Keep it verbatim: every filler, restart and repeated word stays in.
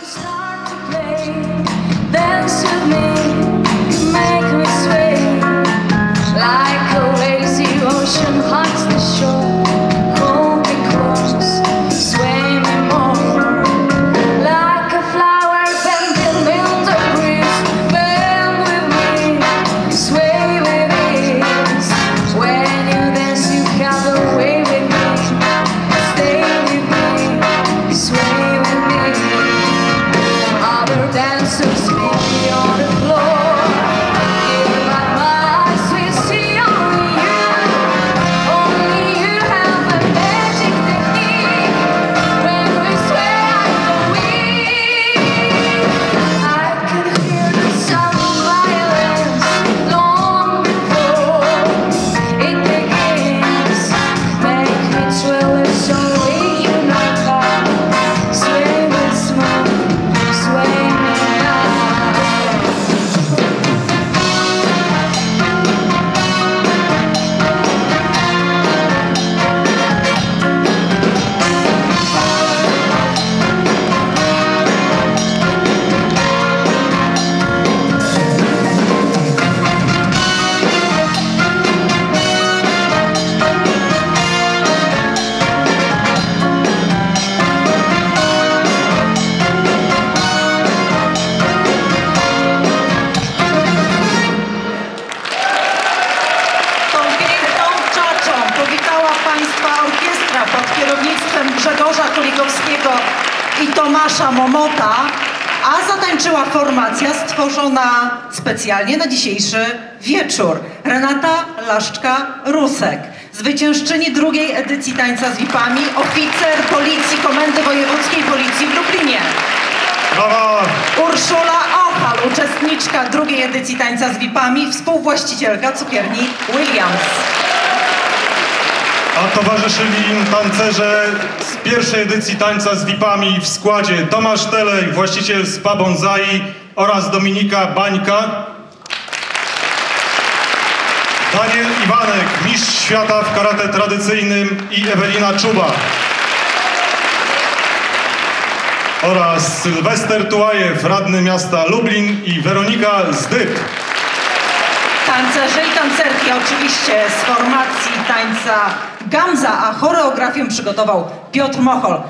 Pod kierownictwem Grzegorza Kulikowskiego i Tomasza Momota, a zatańczyła formacja stworzona specjalnie na dzisiejszy wieczór. Renata Laszczka-Rusek, zwyciężczyni drugiej edycji Tańca z V I P-ami, oficer Policji Komendy Wojewódzkiej Policji w Lublinie. Brawa! Urszula Ochal, uczestniczka drugiej edycji Tańca z V I P-ami, współwłaścicielka cukierni Williams. A towarzyszyli im tancerze z pierwszej edycji Tańca z V I P-ami w składzie Tomasz Telej, właściciel Spa Bonsai, oraz Dominika Bańka. Daniel Iwanek, mistrz świata w karate tradycyjnym, i Ewelina Czuba. Oraz Sylwester Tułajew, radny miasta Lublin, i Weronika Zdyk. Tancerze i tancerki oczywiście z formacji tańca Gamza, a choreografię przygotował Piotr Mochol.